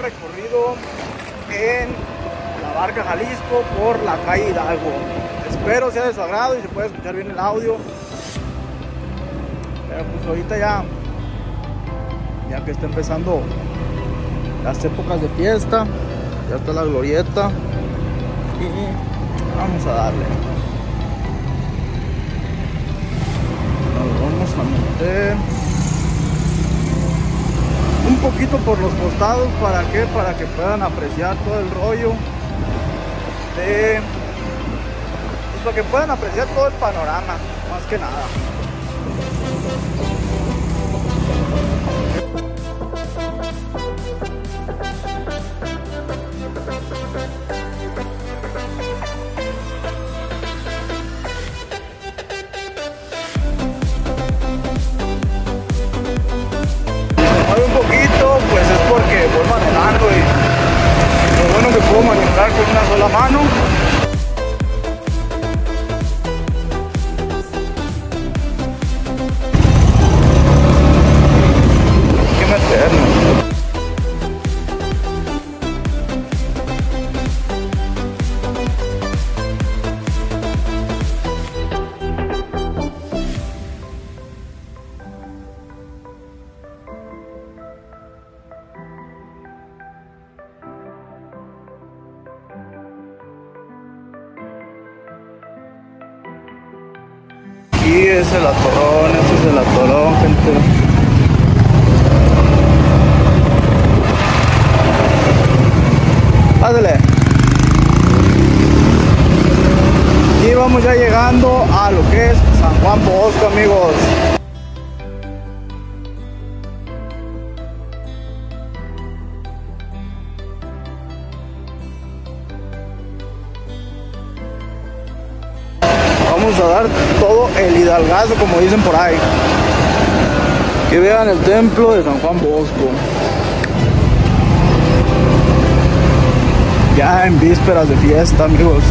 recorrido en la Barca Jalisco por la calle Hidalgo. Espero sea de su agrado y se pueda escuchar bien el audio. Pero pues ahorita ya que está empezando las épocas de fiesta, ya está la glorieta y vamos a darle. Nos vamos a meter un poquito por los costados. ¿Para qué? Para que puedan apreciar todo el rollo de, pues para que puedan apreciar todo el panorama, más que nada. Un poquito, pues es porque voy manejando y lo bueno que puedo manejar con una sola mano. Hay que meternos. Aquí es el atorón, este es el atorón, gente. Pásale. Y vamos ya llegando a lo que es San Juan Bosco, amigos. Vamos a dar todo el hidalgazo, como dicen por ahí. Que vean el templo de San Juan Bosco. Ya en vísperas de fiesta, amigos.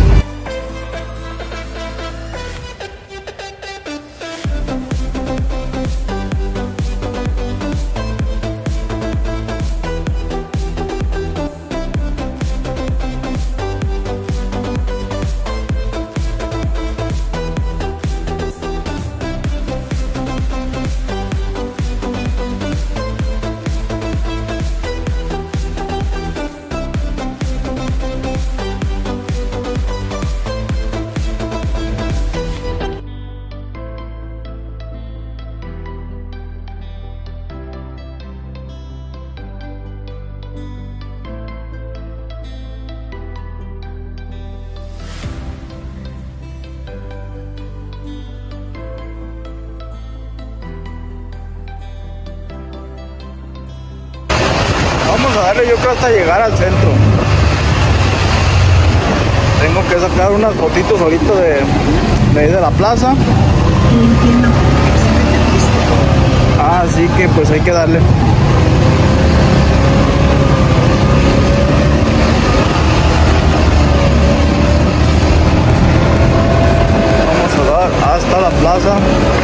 Vamos a darle, yo creo, hasta llegar al centro. Tengo que sacar unas fotitos ahorita de ahí de la plaza. Así que pues hay que darle. Vamos a dar hasta la plaza.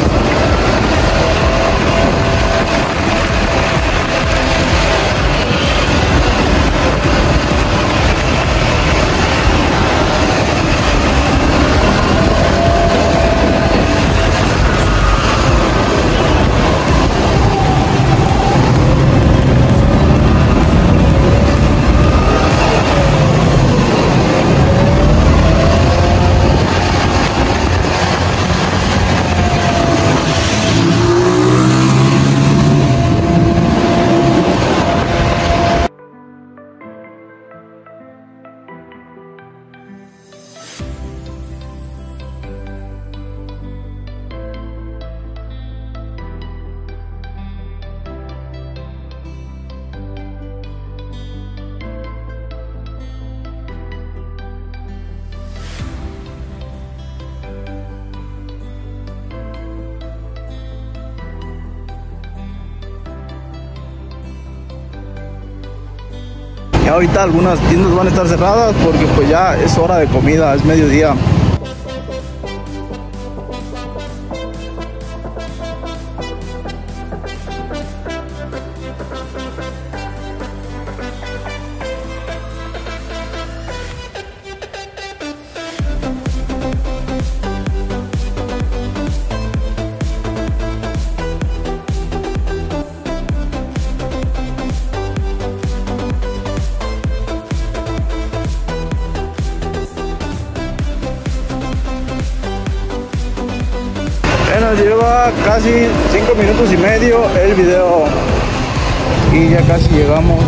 Ya ahorita algunas tiendas van a estar cerradas porque pues ya es hora de comida, es mediodía. dura casi 5 minutos y medio el video y ya casi llegamos.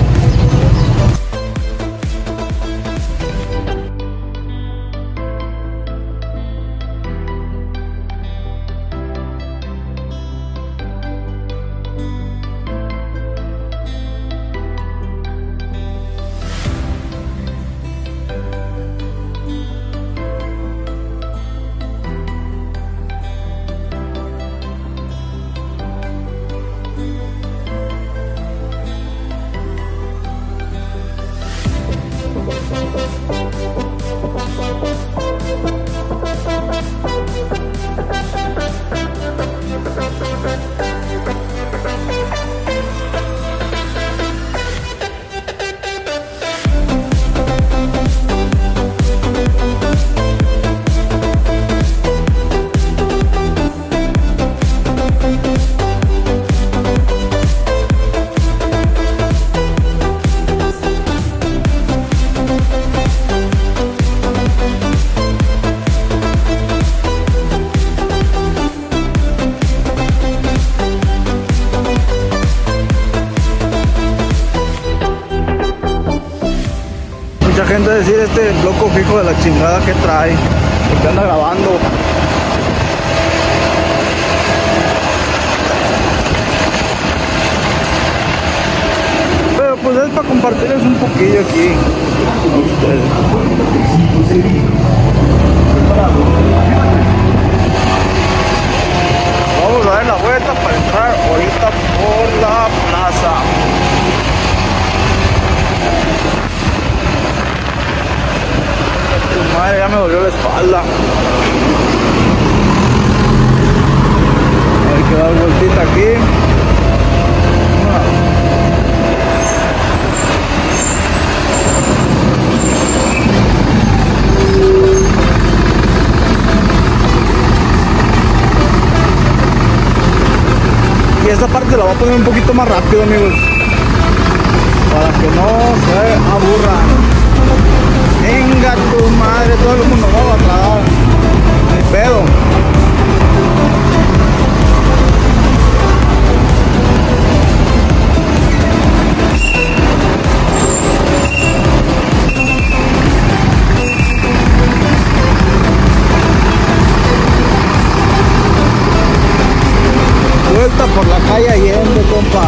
Mucha gente decir este loco fijo de la chingada que trae, porque anda grabando. Pero pues es para compartirles un poquillo aquí con ustedes. Vamos a dar la vuelta para entrar ahorita por la plaza. Madre, ya me dolió la espalda. Hay que dar vueltita aquí. Y esta parte la voy a poner un poquito más rápido, amigos, para que no se aburran. Venga tu madre, todo el mundo va a tragar. Ni pedo. Vuelta por la calle Allende, compa.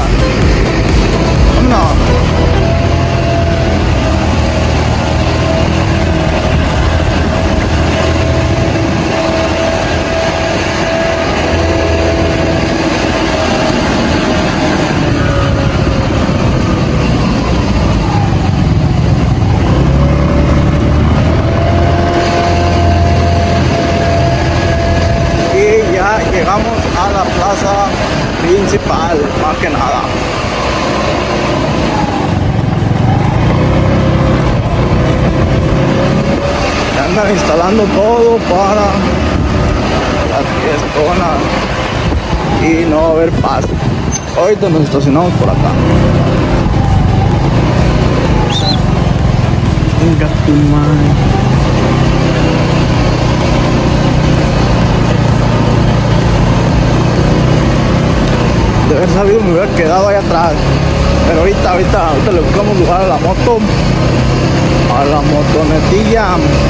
No. Llegamos a la plaza principal, más que nada. Se andan instalando todo para las fiestonas y no va a haber paz. Ahorita nos estacionamos por acá. Venga tu madre. De haber sabido me hubiera quedado ahí atrás, pero ahorita le buscamos lugar a la moto, a la motonetilla.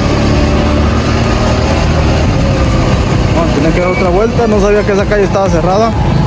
Vamos a tener que dar otra vuelta, no sabía que esa calle estaba cerrada.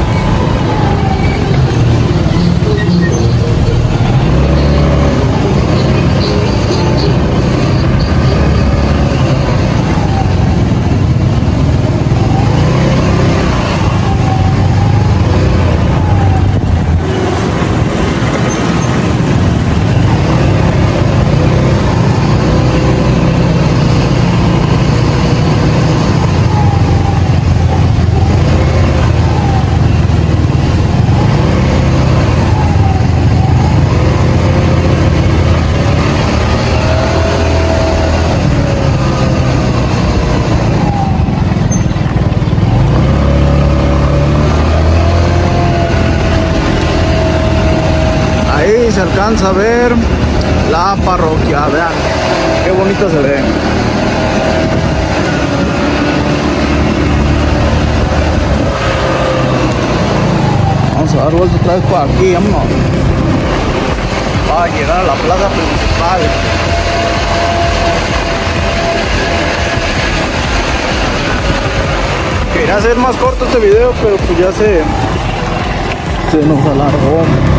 Se alcanza a ver la parroquia, vean qué bonito se ve. vamos a dar vuelta otra vez por aquí, vámonos. Para llegar a la plaza principal. Quería hacer más corto este video, pero pues ya se nos alargó.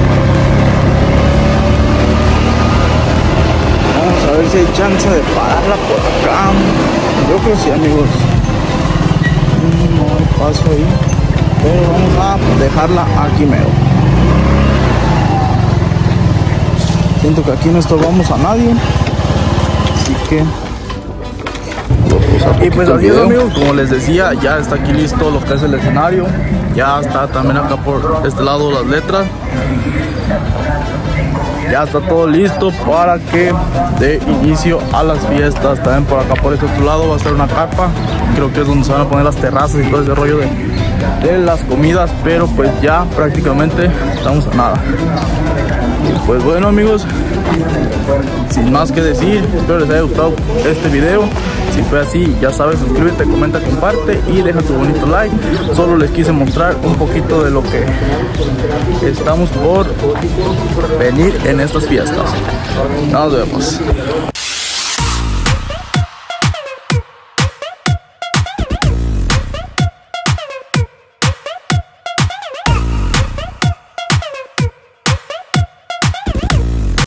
Vamos a ver si hay chance de pararla por acá. Yo creo que sí, amigos. No hay paso ahí, pero vamos a dejarla aquí mero. Siento que aquí no estorbamos a nadie, así que y pues así es, amigos, como les decía, ya está aquí listo lo que es el escenario. Ya está también acá por este lado las letras. Ya está todo listo para que dé inicio a las fiestas. También por acá por este otro lado va a estar una carpa. Creo que es donde se van a poner las terrazas y todo ese rollo de las comidas. Pero pues ya prácticamente estamos a nada. Y pues bueno, amigos, sin más que decir, espero les haya gustado este video. Si fue así, ya sabes, suscríbete, comenta, comparte y deja tu bonito like. Solo les quise mostrar un poquito de lo que estamos por venir en estas fiestas. Nos vemos.